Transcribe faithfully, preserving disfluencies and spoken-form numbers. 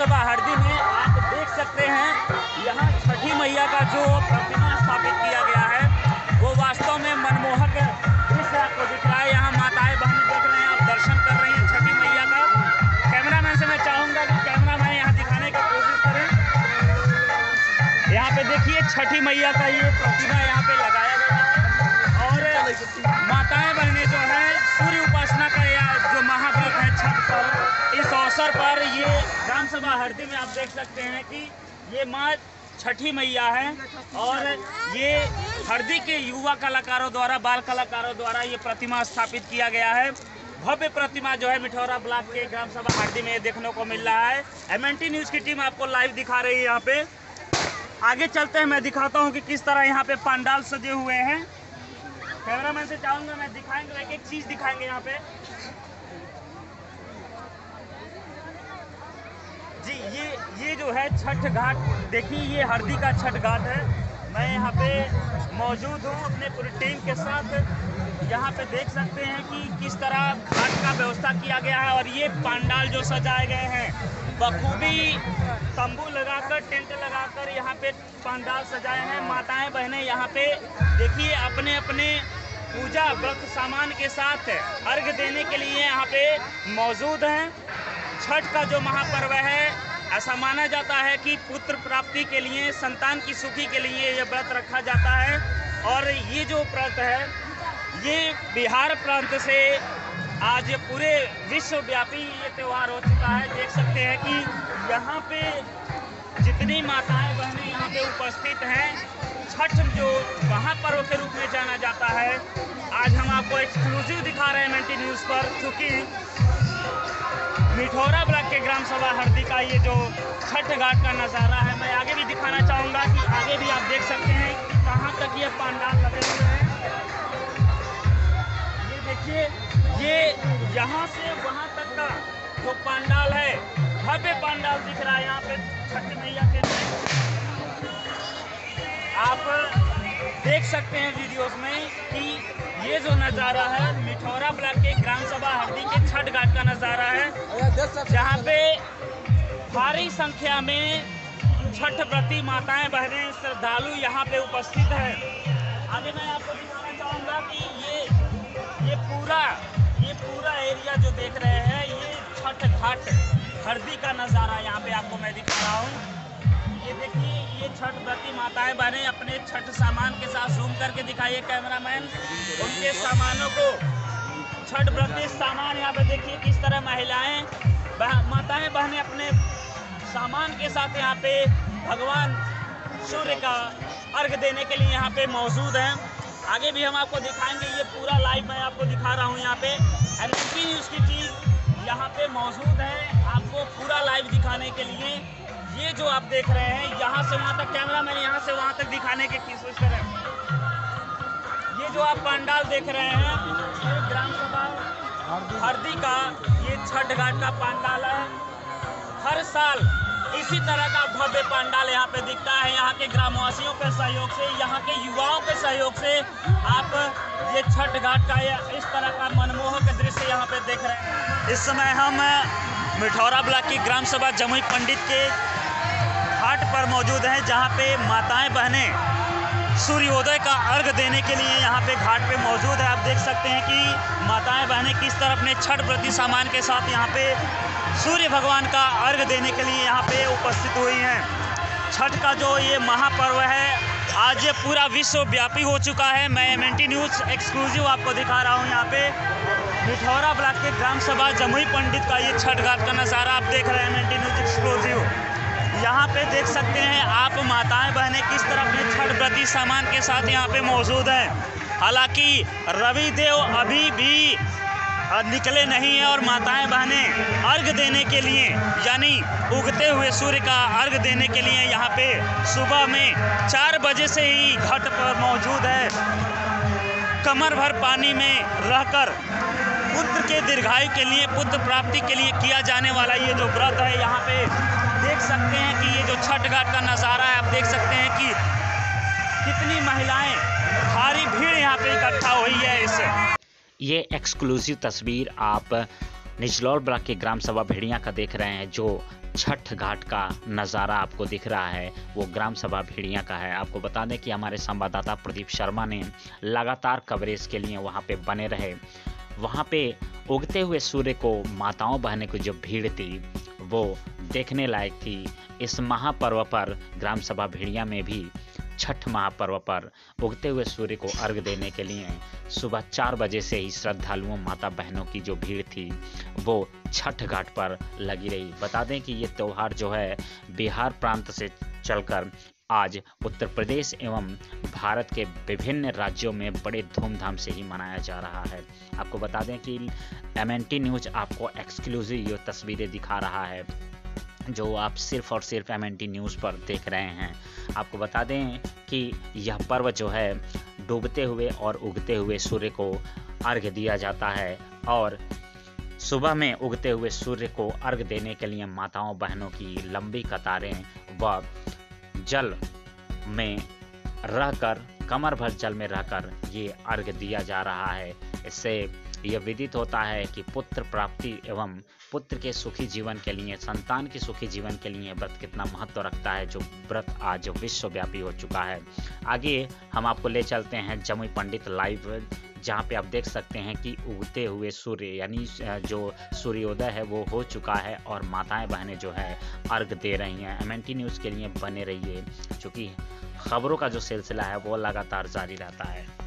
सभा हरदी में आप देख सकते हैं, यहाँ छठी मैया का जो प्रतिमा स्थापित किया गया है वो वास्तव में मनमोहक दृश्य आपको दिख रहा है। यहाँ माताएं बहनें देख रहे हैं, आप दर्शन कर रही हैं छठी मैया का। कैमरामैन से मैं चाहूँगा कि कैमरामैन यहाँ दिखाने की कोशिश करें। यहाँ पे देखिए छठी मैया का ये प्रतिमा यहाँ पे लगाया गया है और माताएं बहनें जो है सूर्य उपासना का यह जो महाव्रत है छठ पर, इस अवसर पर ये ग्राम सभा हरदी में आप देख सकते हैं कि ये माँ छठी मैया है और ये हरदी के युवा कलाकारों द्वारा, बाल कलाकारों द्वारा ये प्रतिमा स्थापित किया गया है। भव्य प्रतिमा जो है मिठौरा ब्लॉक के ग्राम सभा हरदी में देखने को मिल रहा है। एम एन टी न्यूज़ की टीम आपको लाइव दिखा रही है। यहाँ पे आगे चलते हैं, मैं दिखाता हूँ कि किस तरह यहाँ पे पंडाल सजे हुए हैं। कैमरामैन से चाहूँगा मैं दिखाएंगे, एक एक चीज़ दिखाएंगे यहाँ पे। जी ये ये जो है छठ घाट, देखिए ये हरदी का छठ घाट है। मैं यहाँ पे मौजूद हूँ अपने पूरी टीम के साथ। यहाँ पे देख सकते हैं कि किस तरह घाट का व्यवस्था किया गया है और ये पंडाल जो सजाए गए हैं बखूबी तंबू लगाकर, टेंट लगाकर यहाँ पे पंडाल सजाए हैं। माताएं बहनें यहाँ पे देखिए अपने अपने पूजा व्रत सामान के साथ अर्घ देने के लिए यहाँ पे मौजूद हैं। छठ का जो महापर्व है, ऐसा माना जाता है कि पुत्र प्राप्ति के लिए, संतान की सुखी के लिए ये व्रत रखा जाता है। और ये जो व्रत है ये बिहार प्रांत से आज पूरे विश्वव्यापी ये त्यौहार हो चुका है। देख सकते हैं कि यहाँ पे जितनी माताएं बहनें यहाँ पे उपस्थित हैं, छठ जो महापर्व के रूप में जाना जाता है, आज हम आपको एक्सक्लूसिव दिखा रहे हैं एम एन टी न्यूज़ पर। क्योंकि मिठौरा ब्लॉक के ग्राम सभा हरदी का ये जो छठ घाट का नज़ारा है, मैं आगे भी दिखाना चाहूँगा कि आगे भी आप देख सकते हैं कि कहाँ तक ये पंडाल लगे हुए हैं। ये देखिए, ये यहाँ से वहाँ तक का जो पंडाल है, भव्य पंडाल दिख रहा है यहाँ पे छठ मैया के लिए। आप देख सकते हैं वीडियोस में कि ये जो नज़ारा है मिठौरा ब्लॉक के ग्राम सभा हरदी के छठ घाट का नज़ारा है, जहाँ पे भारी संख्या में छठ व्रती माताएं बहनें श्रद्धालु यहाँ पे उपस्थित हैं। आगे मैं आपको दिखाना चाहूँगा कि ये ये पूरा ये पूरा एरिया जो देख रहे हैं, ये छठ घाट हरदी का नज़ारा यहाँ पे आपको मैं दिखा रहा हूँ। ये देखिए, ये छठ व्रती माताएं बहनें अपने छठ सामान के साथ जूम करके दिखाइए कैमरामैन, उनके सामानों को, छठ व्रती सामान यहाँ पे देखिए किस तरह महिलाएं माताएं बहनें अपने सामान के साथ यहाँ पे भगवान सूर्य का अर्घ देने के लिए यहाँ पे मौजूद हैं। आगे भी हम आपको दिखाएंगे, ये पूरा लाइव मैं आपको दिखा रहा हूँ। यहाँ पे एम एन टी न्यूज़ की टीम यहाँ पे मौजूद है आपको पूरा लाइव दिखाने के लिए। ये जो आप देख रहे हैं, यहाँ से वहाँ तक कैमरा मैंने यहाँ से वहाँ तक दिखाने की कोशिश करें। ये जो आप पंडाल देख रहे हैं, ये ग्राम सभा हरदी का ये छठ घाट का पंडाल है। हर साल इसी तरह का भव्य पंडाल यहाँ पे दिखता है। यहाँ के ग्रामवासियों के सहयोग से, यहाँ के युवाओं के सहयोग से आप ये छठ घाट का इस तरह का मनमोहक दृश्य यहाँ पे देख रहे हैं। इस समय हम मिठौरा ब्लॉक की ग्राम सभा जमुई पंडित के घाट पर मौजूद हैं, जहाँ पे माताएं बहनें सूर्योदय का अर्घ देने के लिए यहाँ पे घाट पे मौजूद है। आप देख सकते हैं कि माताएं बहनें किस तरह अपने छठ व्रती सामान के साथ यहाँ पे सूर्य भगवान का अर्घ देने के लिए यहाँ पे उपस्थित हुई हैं। छठ का जो ये महापर्व है, आज ये पूरा विश्वव्यापी हो चुका है। मैं M N T news exclusive आपको दिखा रहा हूँ। यहाँ पे मिठौरा ब्लॉक के ग्राम सभा जमुई पंडित का ये छठ घाट का नज़ारा आप देख रहे हैं M N T news exclusive. यहाँ पे देख सकते हैं आप माताएं बहनें किस तरह अपने छठ व्रती सामान के साथ यहाँ पे मौजूद हैं। हालांकि रविदेव अभी भी निकले नहीं हैं और माताएं बहनें अर्घ देने के लिए, यानी उगते हुए सूर्य का अर्घ देने के लिए यहाँ पे सुबह में चार बजे से ही घाट पर मौजूद है। कमर भर पानी में रहकर पुत्र के दीर्घायु के लिए, पुत्र प्राप्ति के लिए किया जाने वाला ये जो व्रत है, यहाँ पे देख सकते हैं कि ये जो छठ घाट का नज़ारा है, आप देख सकते हैं कि कितनी महिलाएं, भारी भीड़ यहाँ पे इकट्ठा हुई है। इससे ये एक्सक्लूसिव तस्वीर आप निचलौल ब्लॉक के ग्राम सभा भेड़िया का देख रहे हैं। जो छठ घाट का नज़ारा आपको दिख रहा है वो ग्राम सभा भेड़िया का है। आपको बता दें कि हमारे संवाददाता प्रदीप शर्मा ने लगातार कवरेज के लिए वहां पे बने रहे। वहां पे उगते हुए सूर्य को माताओं बहनों की जो भीड़ थी वो देखने लायक थी। इस महापर्व पर ग्राम सभा भेड़िया में भी छठ महापर्व पर उगते हुए सूर्य को अर्घ देने के लिए सुबह चार बजे से ही श्रद्धालुओं माता बहनों की जो भीड़ थी वो छठ घाट पर लगी रही। बता दें कि ये त्यौहार जो है बिहार प्रांत से चलकर आज उत्तर प्रदेश एवं भारत के विभिन्न राज्यों में बड़े धूमधाम से ही मनाया जा रहा है। आपको बता दें कि एम एन टी न्यूज़ आपको एक्सक्लूसिव ये तस्वीरें दिखा रहा है जो आप सिर्फ और सिर्फ एम एन टी न्यूज़ पर देख रहे हैं। आपको बता दें कि यह पर्व जो है डूबते हुए और उगते हुए सूर्य को अर्घ दिया जाता है और सुबह में उगते हुए सूर्य को अर्घ देने के लिए माताओं बहनों की लंबी कतारें व जल में रहकर कमर भर जल में रहकर ये अर्घ दिया जा रहा है। इससे यह विदित होता है कि पुत्र प्राप्ति एवं पुत्र के सुखी जीवन के लिए, संतान के सुखी जीवन के लिए व्रत कितना महत्व रखता है, जो व्रत आज विश्वव्यापी हो चुका है। आगे हम आपको ले चलते हैं जमुई पंडित लाइव, जहाँ पे आप देख सकते हैं कि उगते हुए सूर्य यानी जो सूर्योदय है वो हो चुका है और माताएं बहनें जो है अर्घ दे रही हैं। एम एन टी न्यूज़ के लिए बने रहिए, क्योंकि खबरों का जो सिलसिला है वो लगातार जारी रहता है।